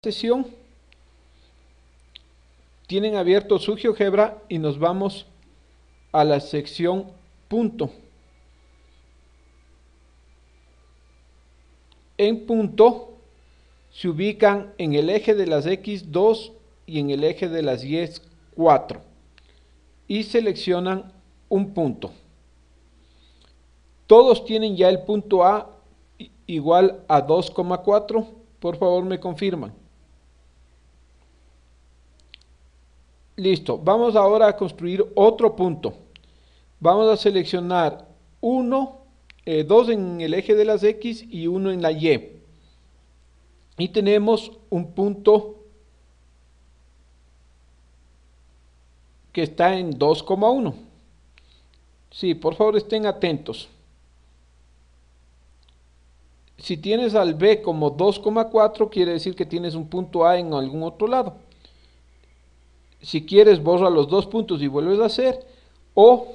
sesión tienen abierto su GeoGebra y nos vamos a la sección punto. En punto se ubican en el eje de las X 2 y en el eje de las Y 4 y seleccionan un punto. Todos tienen ya el punto A igual a 2,4. Por favor me confirman. Listo, vamos ahora a construir otro punto. Vamos a seleccionar 2 en el eje de las X y 1 en la Y. Y tenemos un punto que está en 2,1. Sí, por favor estén atentos. Si tienes al B como 2,4, quiere decir que tienes un punto A en algún otro lado. Si quieres, borra los dos puntos y vuelves a hacer, o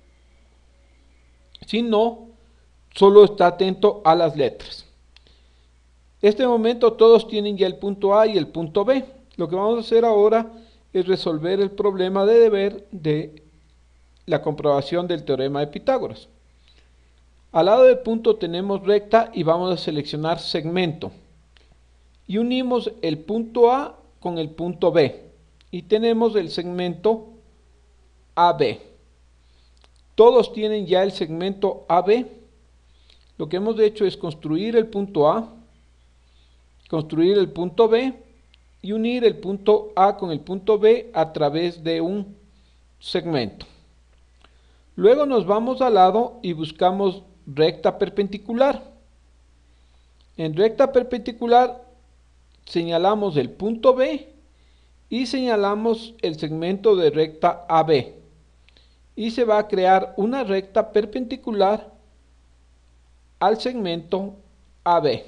si no, solo está atento a las letras. En este momento todos tienen ya el punto A y el punto B. Lo que vamos a hacer ahora es resolver el problema de deber de la comprobación del teorema de Pitágoras. Al lado del punto tenemos recta y vamos a seleccionar segmento. Y unimos el punto A con el punto B. Y tenemos el segmento AB. Todos tienen ya el segmento AB. Lo que hemos hecho es construir el punto A, construir el punto B y unir el punto A con el punto B a través de un segmento. Luego nos vamos al lado y buscamos recta perpendicular. En recta perpendicular señalamos el punto B y señalamos el segmento de recta AB. Y se va a crear una recta perpendicular al segmento AB.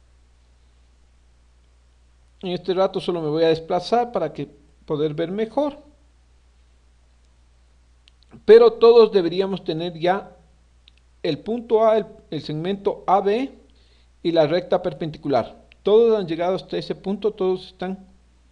En este rato solo me voy a desplazar para poder ver mejor. Pero todos deberíamos tener ya el punto A, el segmento AB y la recta perpendicular. Todos han llegado hasta ese punto, todos están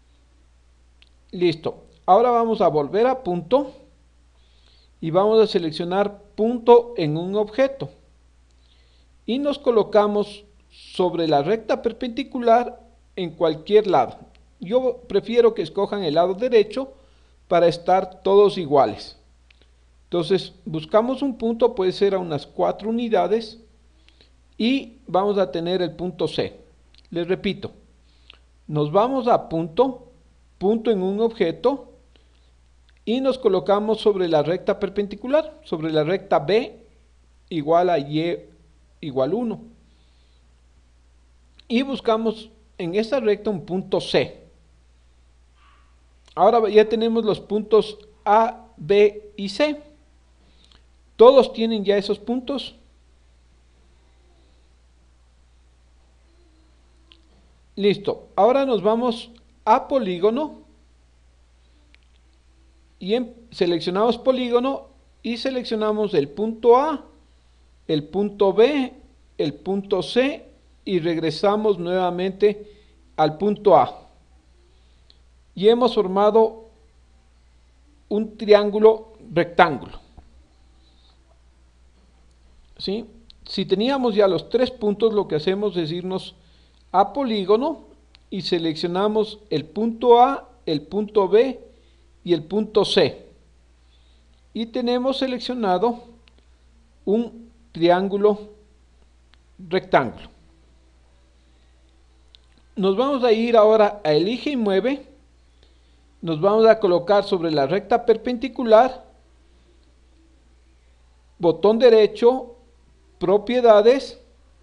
listo. Ahora vamos a volver a punto y vamos a seleccionar punto en un objeto. Y nos colocamos sobre la recta perpendicular en cualquier lado. Yo prefiero que escojan el lado derecho para estar todos iguales. Entonces buscamos un punto, puede ser a unas 4 unidades y vamos a tener el punto C. Les repito, nos vamos a punto, punto en un objeto y nos colocamos sobre la recta perpendicular, sobre la recta B igual a Y igual 1. Y buscamos en esta recta un punto C. Ahora ya tenemos los puntos A, B y C. ¿Todos tienen ya esos puntos? Listo. Ahora nos vamos a polígono y seleccionamos polígono y seleccionamos el punto A, el punto B, el punto C y regresamos nuevamente al punto A. Y hemos formado un triángulo rectángulo. ¿Sí? Si teníamos ya los 3 puntos, lo que hacemos es irnos a polígono y seleccionamos el punto A, el punto B y el punto C. Y tenemos seleccionado un triángulo rectángulo. Nos vamos a ir ahora a elige y mueve. Nos vamos a colocar sobre la recta perpendicular, botón derecho, propiedades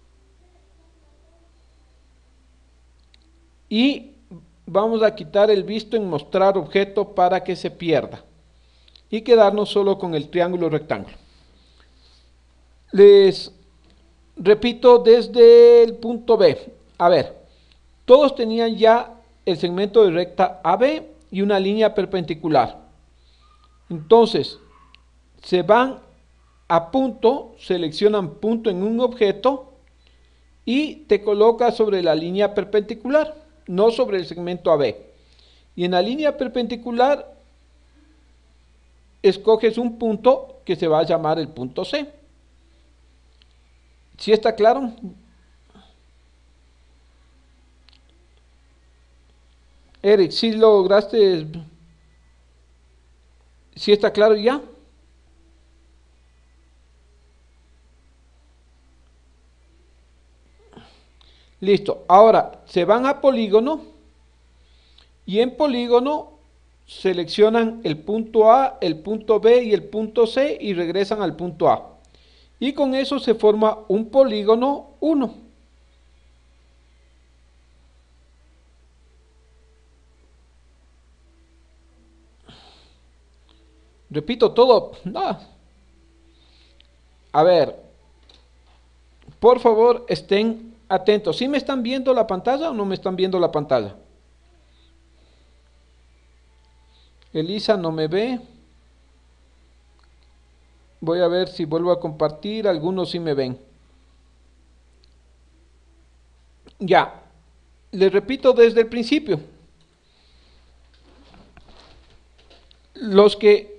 y vamos a quitar el visto en mostrar objeto para que se pierda y quedarnos solo con el triángulo rectángulo. Les repito desde el punto B. A ver, todos tenían ya el segmento de recta AB y una línea perpendicular. Entonces, se van a punto, seleccionan punto en un objeto y te colocas sobre la línea perpendicular. no sobre el segmento AB. Y en la línea perpendicular escoges un punto que se va a llamar el punto C. ¿Sí está claro? Eric, ¿sí lograste? ¿Sí está claro ya? Listo. Ahora se van a polígono y en polígono seleccionan el punto A, el punto B y el punto C y regresan al punto A. Y con eso se forma un polígono 1. Repito todo. No. A ver, por favor estén atentos. ¿Sí me están viendo la pantalla o no me están viendo la pantalla? Elisa no me ve. Voy a ver si vuelvo a compartir. Algunos sí me ven. Ya. Les repito desde el principio. Los que...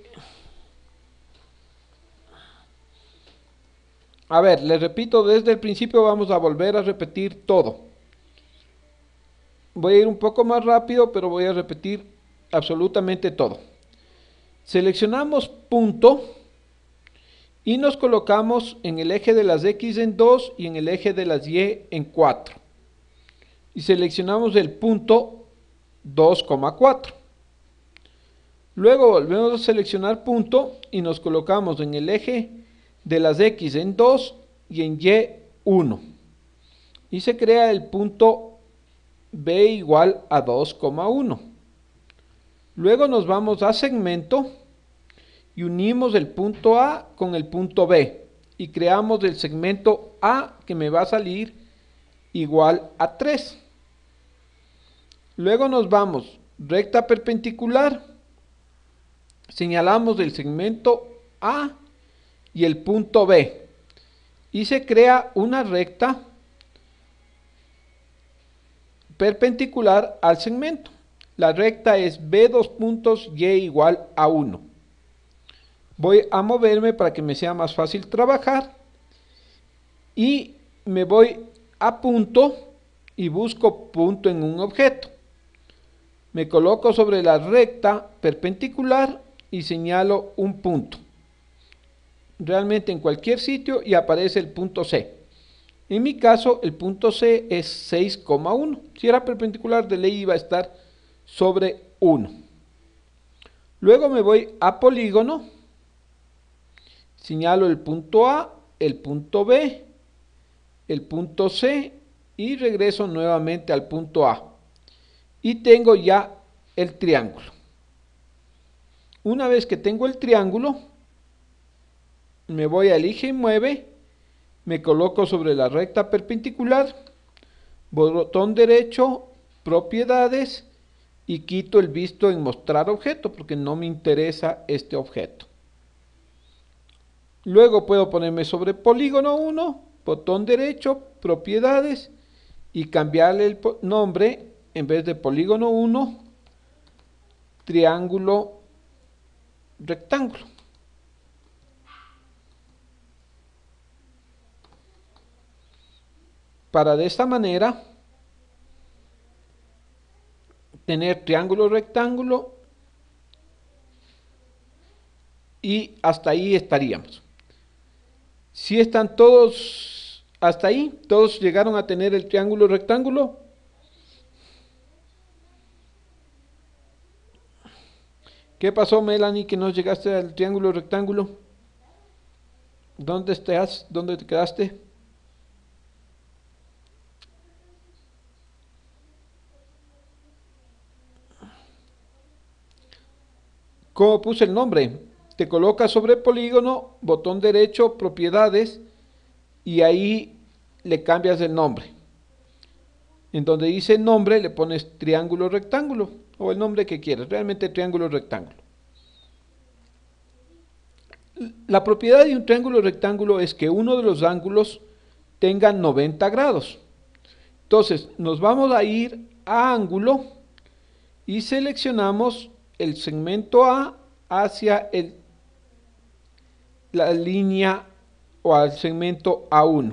A ver, les repito desde el principio. Vamos a volver a repetir todo. Voy a ir un poco más rápido, pero voy a repetir absolutamente todo. Seleccionamos punto y nos colocamos en el eje de las X en 2 y en el eje de las Y en 4. Y seleccionamos el punto 2,4. Luego volvemos a seleccionar punto y nos colocamos en el eje de las X en 2 y en Y 1. Y se crea el punto B igual a 2,1. Luego nos vamos a segmento y unimos el punto A con el punto B y creamos el segmento A que me va a salir igual a 3. Luego nos vamos recta perpendicular, señalamos el segmento A y el punto B y se crea una recta perpendicular al segmento. La recta es B 2 puntos Y igual a 1. Voy a moverme para que me sea más fácil trabajar y me voy a punto y busco punto en un objeto. Me coloco sobre la recta perpendicular y señalo un punto. Realmente en cualquier sitio y aparece el punto C. En mi caso el punto C es 6,1. Si era perpendicular de ley iba a estar sobre 1. Luego me voy a polígono, señalo el punto A, el punto B, el punto C y regreso nuevamente al punto A. Y tengo ya el triángulo. Una vez que tengo el triángulo, me voy a elige y mueve, me coloco sobre la recta perpendicular, botón derecho, propiedades y quito el visto en mostrar objeto porque no me interesa este objeto. Luego puedo ponerme sobre polígono 1, botón derecho, propiedades y cambiarle el nombre en vez de polígono 1, triángulo rectángulo. Para de esta manera tener triángulo rectángulo y hasta ahí estaríamos. Si están todos hasta ahí, todos llegaron a tener el triángulo rectángulo. ¿Qué pasó, Melanie, que no llegaste al triángulo rectángulo? ¿Dónde estás? ¿Dónde te quedaste? ¿Cómo puse el nombre? Te colocas sobre polígono, botón derecho, propiedades y ahí le cambias el nombre. En donde dice nombre le pones triángulo rectángulo o el nombre que quieras, realmente triángulo rectángulo. La propiedad de un triángulo rectángulo es que uno de los ángulos tenga 90 grados. Entonces nos vamos a ir a ángulo y seleccionamos el segmento A hacia la línea o al segmento A1.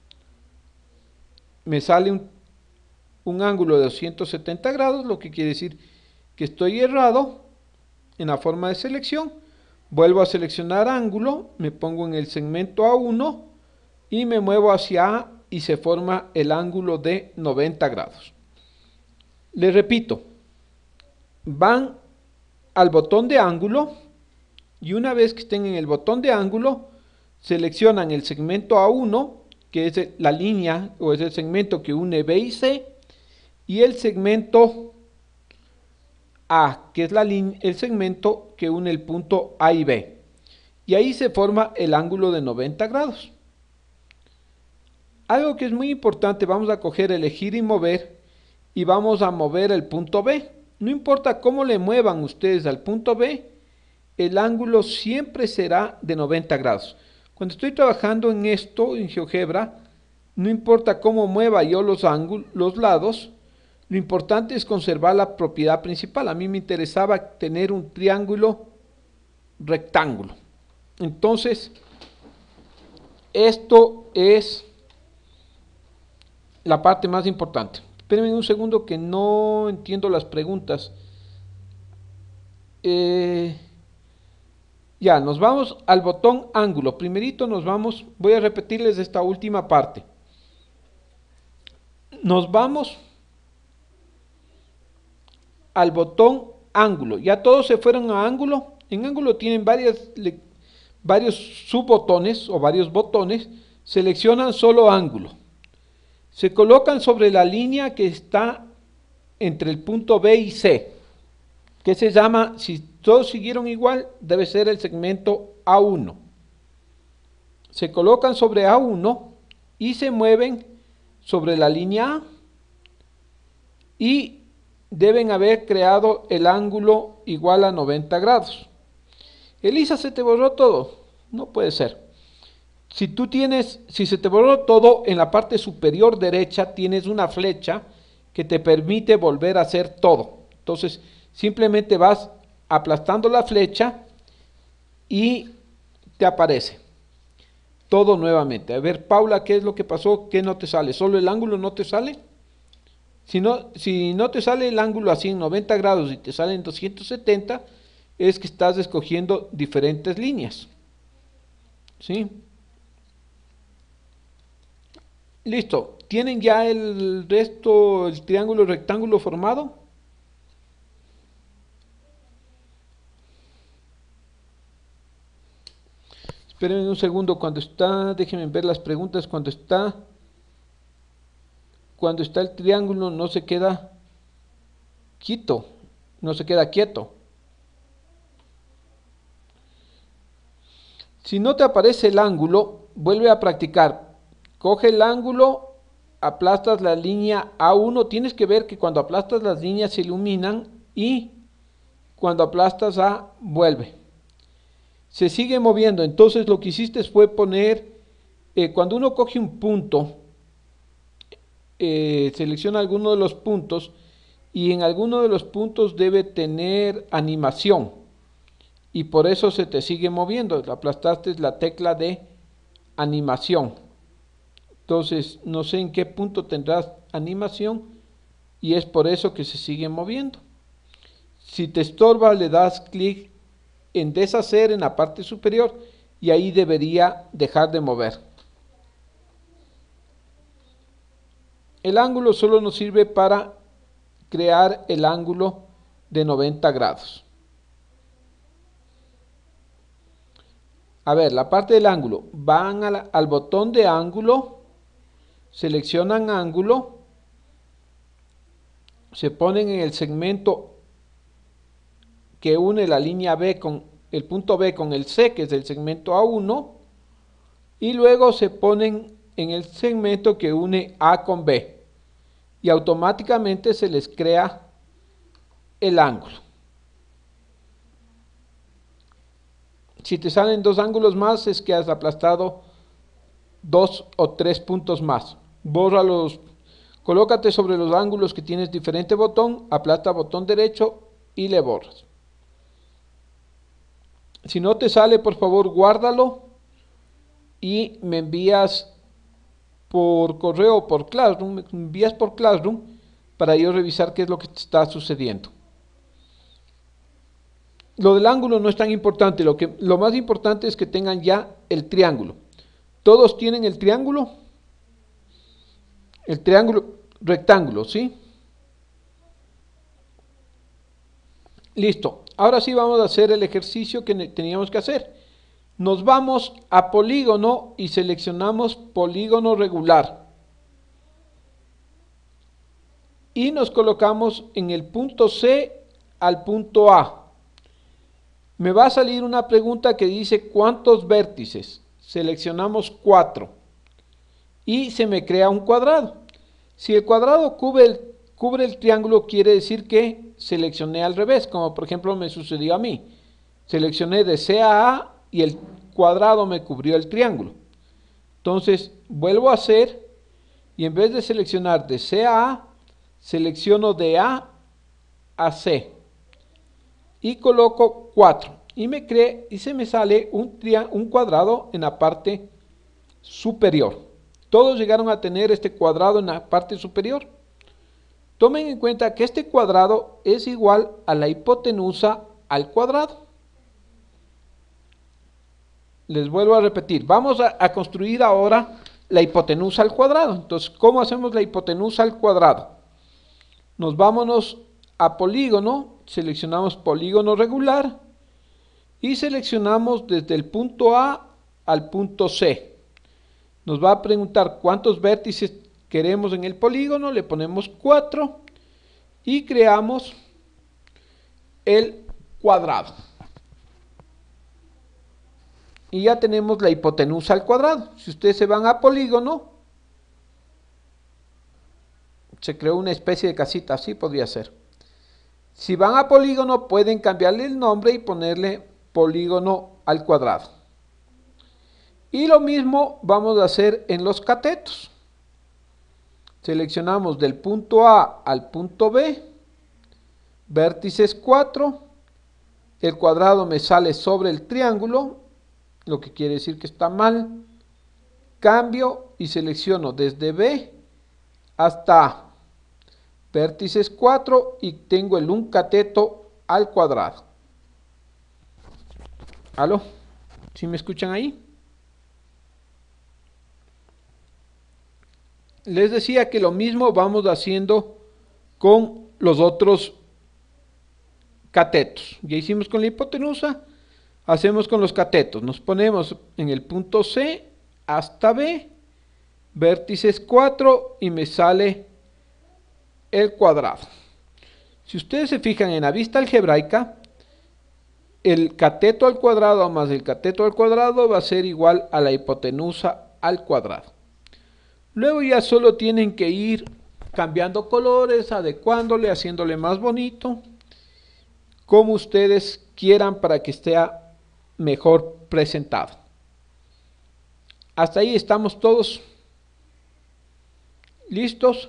Me sale un ángulo de 270 grados, lo que quiere decir que estoy errado en la forma de selección. Vuelvo a seleccionar ángulo, me pongo en el segmento A1 y me muevo hacia A y se forma el ángulo de 90 grados. Les repito, van al botón de ángulo y una vez que estén en el botón de ángulo, seleccionan el segmento A1, que es la línea o es el segmento que une B y C, y el segmento A, que es el segmento que une el punto A y B. Y ahí se forma el ángulo de 90 grados. Algo que es muy importante, vamos a coger, elegir y mover, y vamos a mover el punto B. No importa cómo le muevan ustedes al punto B, el ángulo siempre será de 90 grados. Cuando estoy trabajando en esto, en GeoGebra, no importa cómo mueva yo los lados, lo importante es conservar la propiedad principal. A mí me interesaba tener un triángulo rectángulo. Entonces, esto es la parte más importante. Espérenme un segundo que no entiendo las preguntas. Ya, nos vamos al botón ángulo. Primerito nos vamos, voy a repetirles esta última parte. Nos vamos al botón ángulo. Ya todos se fueron a ángulo. En ángulo tienen varios subbotones o varios botones. Seleccionan solo ángulo. Se colocan sobre la línea que está entre el punto B y C, que se llama, si todos siguieron igual, debe ser el segmento A1. Se colocan sobre A1 y se mueven sobre la línea A y deben haber creado el ángulo igual a 90 grados. Elisa, ¿se te borró todo? No puede ser. Si se te borró todo, en la parte superior derecha tienes una flecha que te permite volver a hacer todo. Entonces, simplemente vas aplastando la flecha y te aparece todo nuevamente. A ver, Paula, ¿qué es lo que pasó? ¿Qué no te sale? ¿Solo el ángulo no te sale? Si no te sale el ángulo así en 90 grados y te sale en 270, es que estás escogiendo diferentes líneas. ¿Sí? Listo. ¿Tienen ya el resto, el triángulo rectángulo formado? Espérenme un segundo, déjenme ver las preguntas, cuando está el triángulo no se queda quieto, Si no te aparece el ángulo, vuelve a practicar. Coge el ángulo, aplastas la línea A1, tienes que ver que cuando aplastas las líneas se iluminan y cuando aplastas A, vuelve. Se sigue moviendo, entonces lo que hiciste fue poner, cuando uno coge un punto, selecciona alguno de los puntos y en alguno de los puntos debe tener animación y por eso se te sigue moviendo, aplastaste la tecla de animación. Entonces no sé en qué punto tendrás animación y es por eso que se sigue moviendo. Si te estorba, le das clic en deshacer en la parte superior y ahí debería dejar de mover. El ángulo solo nos sirve para crear el ángulo de 90 grados. A ver, la parte del ángulo, van al botón de ángulo, seleccionan ángulo, se ponen en el segmento que une la línea B con el punto B con el C, que es el segmento A1, y luego se ponen en el segmento que une A con B, y automáticamente se les crea el ángulo. Si te salen dos ángulos más, es que has aplastado 2 o 3 puntos más. Bórralos Colócate sobre los ángulos que tienes diferente botón, aplasta botón derecho y le borras. Si no te sale, por favor, guárdalo y me envías por correo o por Classroom, me envías por Classroom para yo revisar qué es lo que te está sucediendo. Lo del ángulo no es tan importante, lo más importante es que tengan ya el triángulo. ¿Todos tienen el triángulo? El triángulo rectángulo, ¿sí? Listo. Ahora sí vamos a hacer el ejercicio que teníamos que hacer. Nos vamos a polígono y seleccionamos polígono regular. Y nos colocamos en el punto C al punto A. Me va a salir una pregunta que dice ¿cuántos vértices? Seleccionamos 4 y se me crea un cuadrado. Si el cuadrado cubre el triángulo, quiere decir que seleccioné al revés, como por ejemplo me sucedió a mí. Seleccioné de C a A y el cuadrado me cubrió el triángulo. Entonces vuelvo a hacer y en vez de seleccionar de C a A, selecciono de A a C y coloco 4 y se me sale un cuadrado en la parte superior. Todos llegaron a tener este cuadrado en la parte superior. Tomen en cuenta que este cuadrado es igual a la hipotenusa al cuadrado. Les vuelvo a repetir, vamos a construir ahora la hipotenusa al cuadrado. Entonces, ¿cómo hacemos la hipotenusa al cuadrado? Vámonos a polígono, seleccionamos polígono regular y seleccionamos desde el punto A al punto C. Nos va a preguntar cuántos vértices queremos en el polígono, le ponemos 4 y creamos el cuadrado. Y ya tenemos la hipotenusa al cuadrado. Si ustedes se van a polígono, se creó una especie de casita, así podría ser. Si van a polígono, pueden cambiarle el nombre y ponerle polígono al cuadrado. Y lo mismo vamos a hacer en los catetos. Seleccionamos del punto A al punto B, vértices 4, el cuadrado me sale sobre el triángulo, lo que quiere decir que está mal. Cambio y selecciono desde B hasta A, vértices 4 y tengo un cateto al cuadrado. ¿Aló? ¿Sí me escuchan ahí? Les decía que lo mismo vamos haciendo con los otros catetos. Ya hicimos con la hipotenusa, hacemos con los catetos. Nos ponemos en el punto C hasta B, vértices 4 y me sale el cuadrado. Si ustedes se fijan en la vista algebraica, el cateto al cuadrado más el cateto al cuadrado va a ser igual a la hipotenusa al cuadrado. Luego ya solo tienen que ir cambiando colores, adecuándole, haciéndole más bonito, como ustedes quieran para que esté mejor presentado. Hasta ahí estamos todos listos.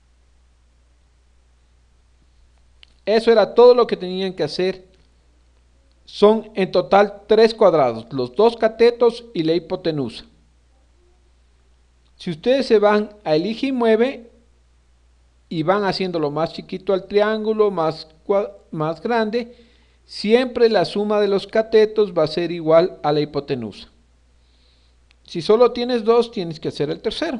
Eso era todo lo que tenían que hacer. Son en total 3 cuadrados, los 2 catetos y la hipotenusa. Si ustedes se van a elige y mueve y van haciéndolo más chiquito al triángulo, más grande, siempre la suma de los catetos va a ser igual a la hipotenusa. Si solo tienes 2, tienes que hacer el tercero.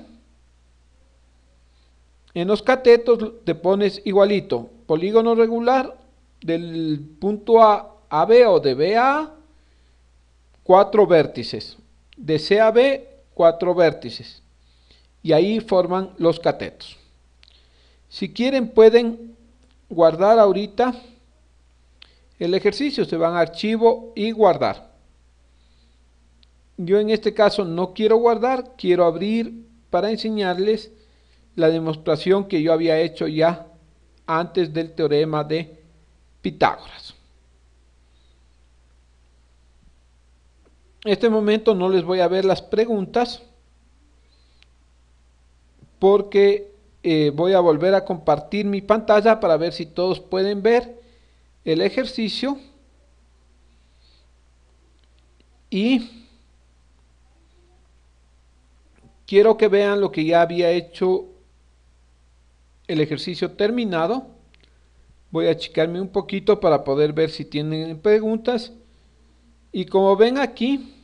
En los catetos te pones igualito, polígono regular del punto A a B o de B a A, 4 vértices, de C a B, 4 vértices. Y ahí forman los catetos. Si quieren pueden guardar ahorita el ejercicio, se van a archivo y guardar. Yo en este caso no quiero guardar, quiero abrir para enseñarles la demostración que yo había hecho ya antes del teorema de Pitágoras. En este momento no les voy a ver las preguntas porque voy a volver a compartir mi pantalla para ver si todos pueden ver el ejercicio. Y quiero que vean lo que ya había hecho el ejercicio terminado. Voy a achicarme un poquito para poder ver si tienen preguntas. Y como ven aquí,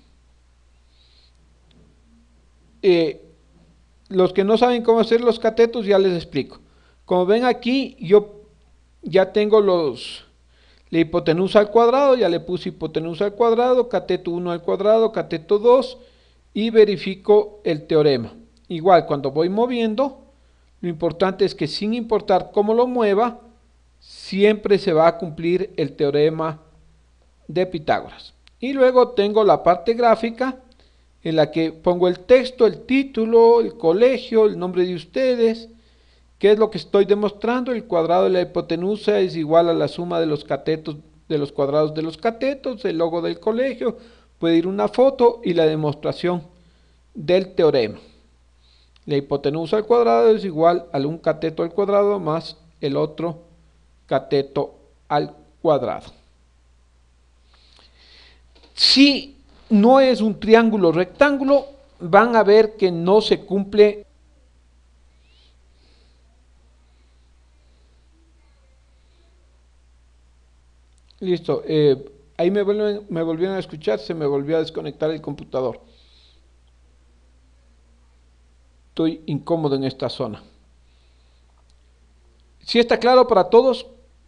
los que no saben cómo hacer los catetos, ya les explico. Como ven aquí, yo ya tengo la hipotenusa al cuadrado, ya le puse hipotenusa al cuadrado, cateto 1 al cuadrado, cateto 2 y verifico el teorema. Igual, cuando voy moviendo, lo importante es que sin importar cómo lo mueva, siempre se va a cumplir el teorema de Pitágoras. Y luego tengo la parte gráfica en la que pongo el texto, el título, el colegio, el nombre de ustedes, qué es lo que estoy demostrando. El cuadrado de la hipotenusa es igual a la suma de los catetos, de los cuadrados de los catetos, el logo del colegio, puede ir una foto y la demostración del teorema. La hipotenusa al cuadrado es igual a un cateto al cuadrado más el otro cateto al cuadrado. Si no es un triángulo rectángulo, van a ver que no se cumple. Listo, ahí me volvieron a escuchar, se me volvió a desconectar el computador. Estoy incómodo en esta zona. ¿Sí está claro para todos?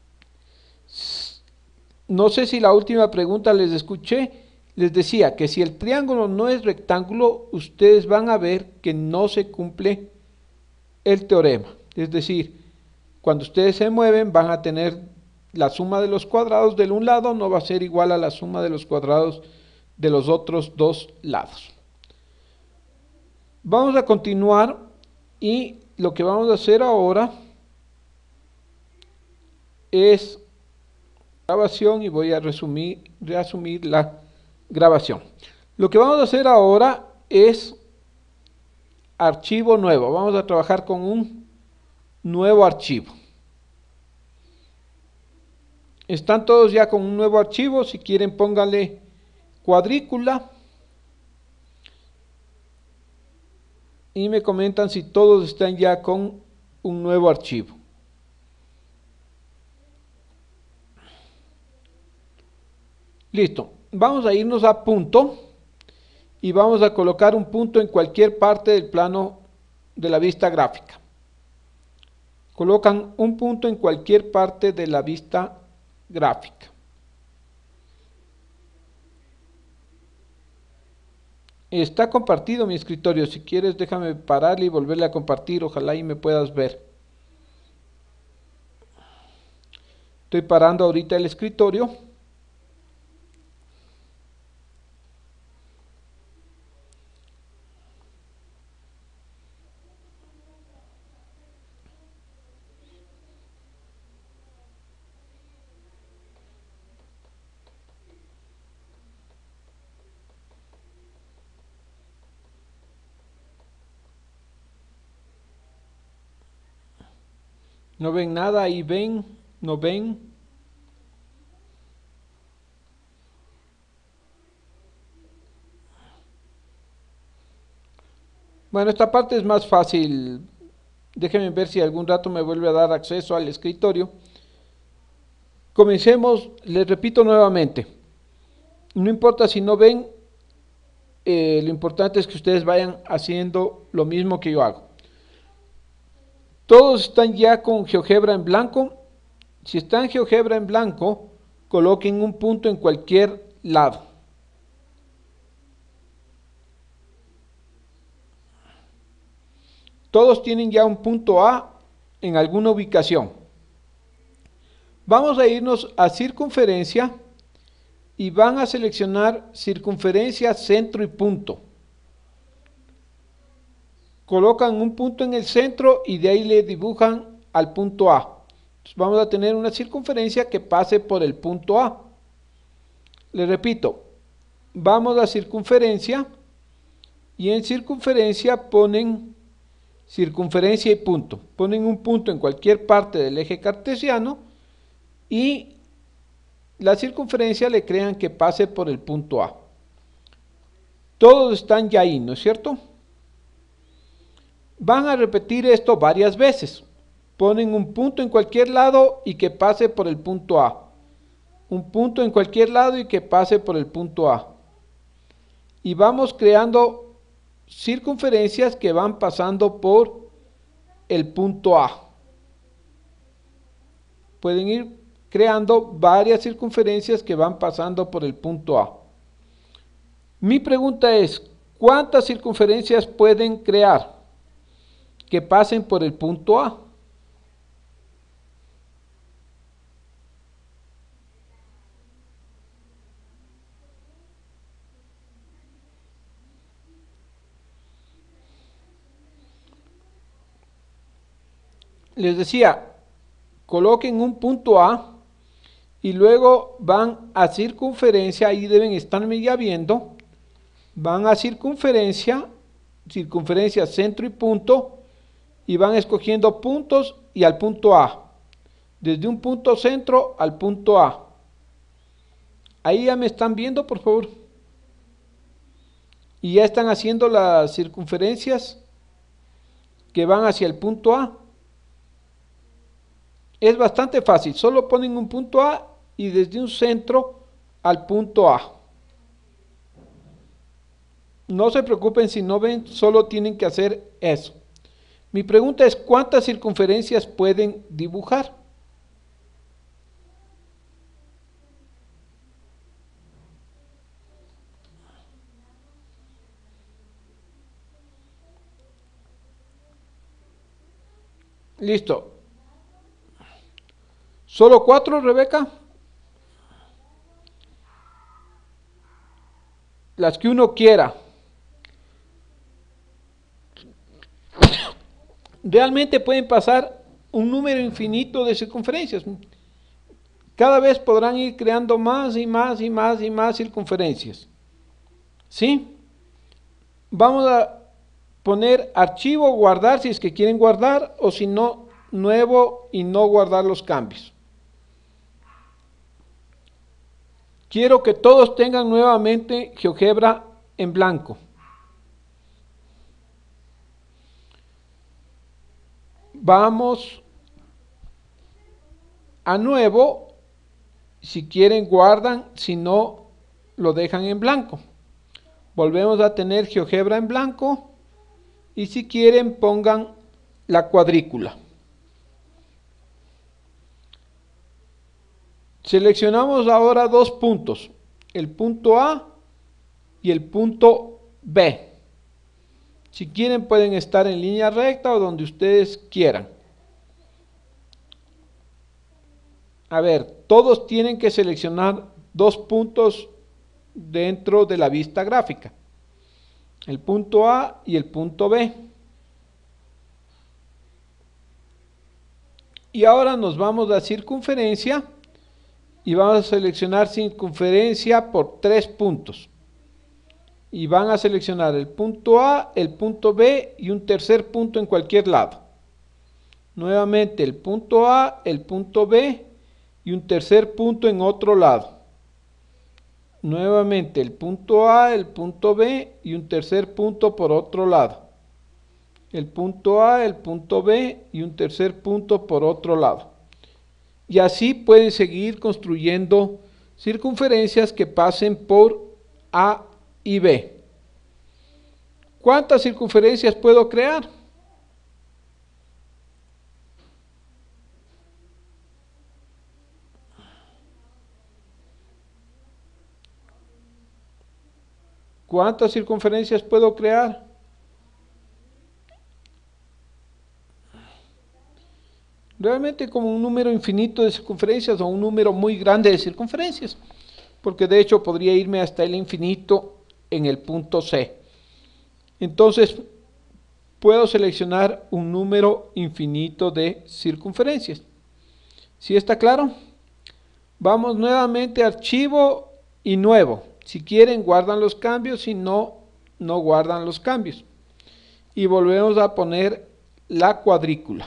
No sé si la última pregunta les escuché. Les decía que si el triángulo no es rectángulo, ustedes van a ver que no se cumple el teorema. Es decir, cuando ustedes se mueven van a tener la suma de los cuadrados del un lado no va a ser igual a la suma de los cuadrados de los otros dos lados. Vamos a continuar y lo que vamos a hacer ahora es grabación y voy a reasumir la grabación. Lo que vamos a hacer ahora es archivo nuevo. Vamos a trabajar con un nuevo archivo. Están todos ya con un nuevo archivo. Si quieren pónganle cuadrícula y me comentan si todos están ya con un nuevo archivo. Listo, vamos a irnos a punto y vamos a colocar un punto en cualquier parte del plano de la vista gráfica. Colocan un punto en cualquier parte de la vista gráfica. Está compartido mi escritorio, si quieres déjame pararle y volverle a compartir, ojalá y me puedas ver. Estoy parando ahorita el escritorio. No ven nada, ahí ven, no ven. Bueno, esta parte es más fácil. Déjenme ver si algún rato me vuelve a dar acceso al escritorio. Comencemos, les repito nuevamente. No importa si no ven, lo importante es que ustedes vayan haciendo lo mismo que yo hago. Todos están ya con GeoGebra en blanco. Si están en GeoGebra en blanco, coloquen un punto en cualquier lado. Todos tienen ya un punto A en alguna ubicación. Vamos a irnos a circunferencia y van a seleccionar circunferencia, centro y punto. Colocan un punto en el centro y de ahí le dibujan al punto A. Entonces vamos a tener una circunferencia que pase por el punto A. Les repito, vamos a circunferencia y en circunferencia ponen circunferencia y punto. Ponen un punto en cualquier parte del eje cartesiano y la circunferencia le crean que pase por el punto A. Todos están ya ahí, ¿no es cierto? Van a repetir esto varias veces. Ponen un punto en cualquier lado y que pase por el punto A. Un punto en cualquier lado y que pase por el punto A. Y vamos creando circunferencias que van pasando por el punto A. Pueden ir creando varias circunferencias que van pasando por el punto A. Mi pregunta es, ¿cuántas circunferencias pueden crear que pasen por el punto A? Les decía, coloquen un punto A y luego van a circunferencia, ahí deben estarme ya viendo, van a circunferencia, circunferencia, centro y punto, y van escogiendo puntos y al punto A, desde un punto centro al punto A. Ahí ya me están viendo, por favor. Y ya están haciendo las circunferencias que van hacia el punto A. Es bastante fácil, solo ponen un punto A y desde un centro al punto A. No se preocupen si no ven, solo tienen que hacer eso. Mi pregunta es, ¿cuántas circunferencias pueden dibujar? Listo. ¿Solo 4, Rebeca? Las que uno quiera. Realmente pueden pasar un número infinito de circunferencias. Cada vez podrán ir creando más y más y más y más circunferencias. ¿Sí? Vamos a poner archivo, guardar si es que quieren guardar, o si no, nuevo y no guardar los cambios. Quiero que todos tengan nuevamente GeoGebra en blanco. Vamos a nuevo, si quieren guardan, si no lo dejan en blanco. Volvemos a tener GeoGebra en blanco y si quieren pongan la cuadrícula. Seleccionamos ahora dos puntos, el punto A y el punto B. Si quieren pueden estar en línea recta o donde ustedes quieran. A ver, todos tienen que seleccionar dos puntos dentro de la vista gráfica. El punto A y el punto B. Y ahora nos vamos a circunferencia y vamos a seleccionar circunferencia por 3 puntos. Y van a seleccionar el punto A, el punto B y un tercer punto en cualquier lado. Nuevamente el punto A, el punto B y un tercer punto en otro lado. Nuevamente el punto A, el punto B y un tercer punto por otro lado. El punto A, el punto B y un tercer punto por otro lado. Y así pueden seguir construyendo circunferencias que pasen por A y B. ¿Cuántas circunferencias puedo crear? ¿Cuántas circunferencias puedo crear? Realmente como un número infinito de circunferencias o un número muy grande de circunferencias, porque de hecho podría irme hasta el infinito en el punto C. Entonces puedo seleccionar un número infinito de circunferencias. ¿Sí está claro? Vamos nuevamente a archivo y nuevo. Si quieren guardan los cambios, si no, no guardan los cambios. Y volvemos a poner la cuadrícula.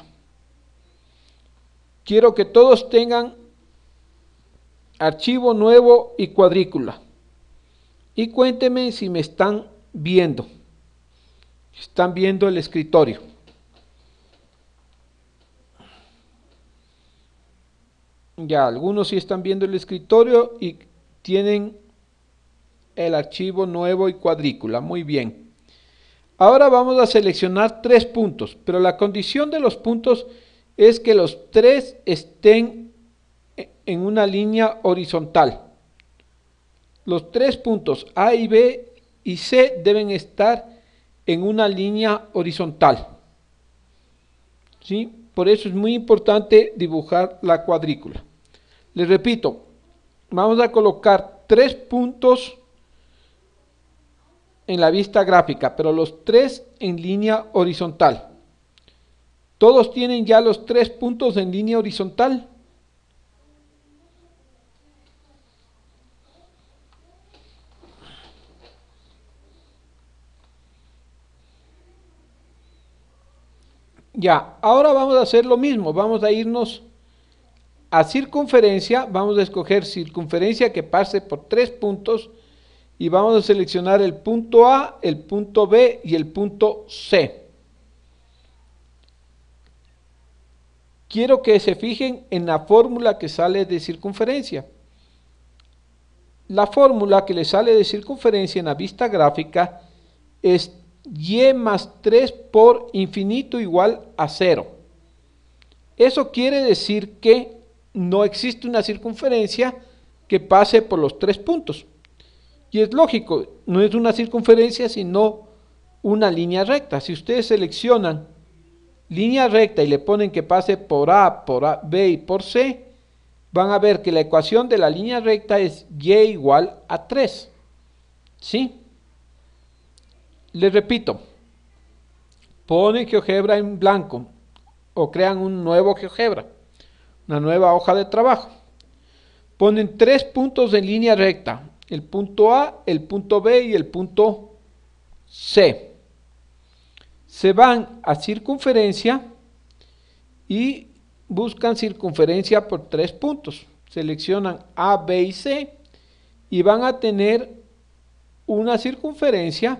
Quiero que todos tengan archivo nuevo y cuadrícula. Y cuéntenme si me están viendo. Están viendo el escritorio. Ya, algunos sí están viendo el escritorio y tienen el archivo nuevo y cuadrícula. Muy bien. Ahora vamos a seleccionar 3 puntos, pero la condición de los puntos es que los 3 estén en una línea horizontal. Los 3 puntos A y B y C deben estar en una línea horizontal. ¿Sí? Por eso es muy importante dibujar la cuadrícula. Les repito, vamos a colocar 3 puntos en la vista gráfica, pero los 3 en línea horizontal. ¿Todos tienen ya los 3 puntos en línea horizontal? Ya, ahora vamos a hacer lo mismo, vamos a irnos a circunferencia, vamos a escoger circunferencia que pase por 3 puntos y vamos a seleccionar el punto A, el punto B y el punto C. Quiero que se fijen en la fórmula que sale de circunferencia. La fórmula que le sale de circunferencia en la vista gráfica es y más 3 por infinito igual a 0. Eso quiere decir que no existe una circunferencia que pase por los 3 puntos. Y es lógico, no es una circunferencia sino una línea recta. Si ustedes seleccionan línea recta y le ponen que pase por A, B y por C, van a ver que la ecuación de la línea recta es y igual a 3. ¿Sí? Les repito, ponen GeoGebra en blanco o crean un nuevo GeoGebra, una nueva hoja de trabajo. Ponen 3 puntos en línea recta, el punto A, el punto B y el punto C. Se van a circunferencia y buscan circunferencia por 3 puntos. Seleccionan A, B y C y van a tener una circunferencia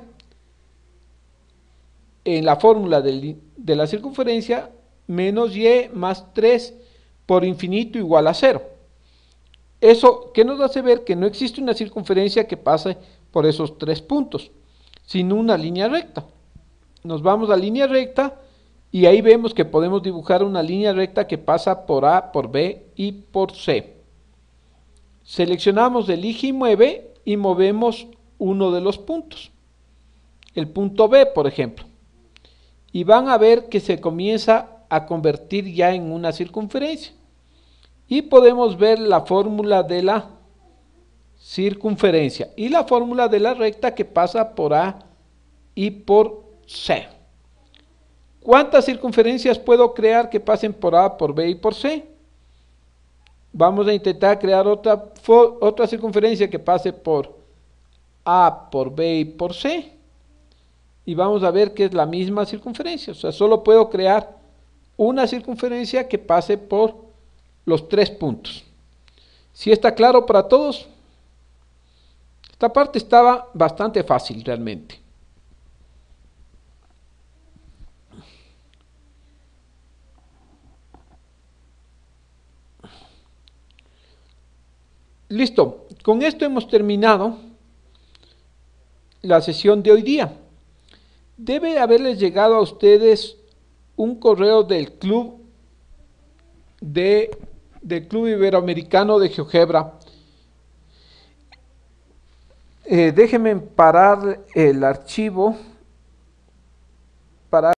en la fórmula de la circunferencia menos y más 3 por infinito igual a 0. Eso que nos hace ver que no existe una circunferencia que pase por esos 3 puntos, sino una línea recta. Nos vamos a línea recta y ahí vemos que podemos dibujar una línea recta que pasa por A, por B y por C. Seleccionamos elige y mueve y movemos uno de los puntos, el punto B por ejemplo, y van a ver que se comienza a convertir ya en una circunferencia y podemos ver la fórmula de la circunferencia y la fórmula de la recta que pasa por A y por C. ¿Cuántas circunferencias puedo crear que pasen por A, por B y por C? Vamos a intentar crear otra circunferencia que pase por A, por B y por C. Y vamos a ver que es la misma circunferencia. O sea, solo puedo crear una circunferencia que pase por los 3 puntos. ¿Sí está claro para todos? Esta parte estaba bastante fácil realmente. Listo, con esto hemos terminado la sesión de hoy día. Debe haberles llegado a ustedes un correo del Club Iberoamericano de GeoGebra. Déjenme parar el archivo.